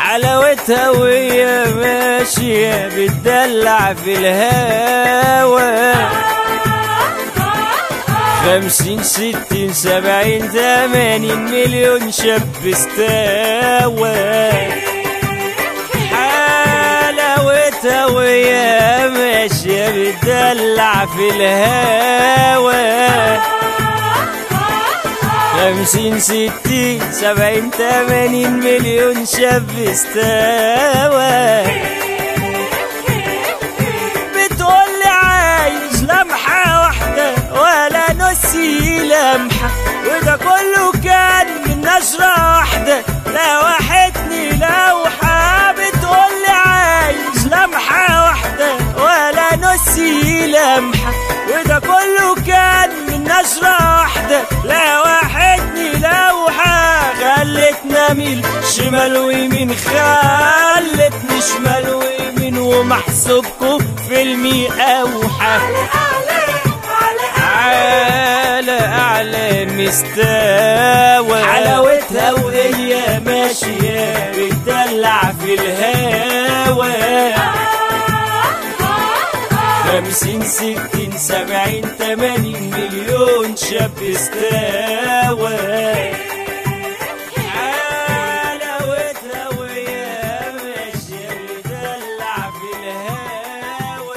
حلاوتها وهي ماشية بتدلع في الهوا، 50 60 70 80 مليون شاب استوى. حلاوتها وهي ماشية بتدلع في الهوا، 50 60 70 80 مليون شاب استوى. بتقولي عايز لمحة واحدة ولا نصي لمحة، وده كله كان من نشرة واحدة لوحتني لوحة. بتقولي عايز لمحة واحدة ولا نصي لمحة، وده كله كان من نشرة واحدة لوحتني لوحة. خلتني اميل شمال ويمين، خلتني شمال ويمين، ومحسوبكم فيلمي اوحى. على اعلى مستوى، حلاوتها وهي ماشية بتدلع في الهوا، 50 60 70 80 مليون شاب استوى. حلاوتها وهي ماشية بتدلع في الهوا،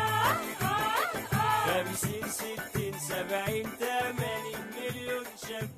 50 60 70 80 مليون شاب